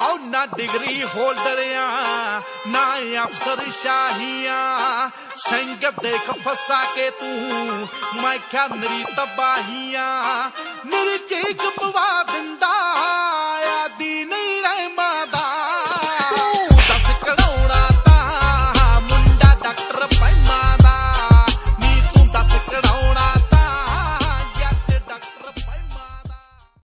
औ ना डिग्री होल्डरियां ना अफसर शाहियां संग देख फसा के तू मैं क्या मेरी तबाहियां मेरी चीख पवा दिंदा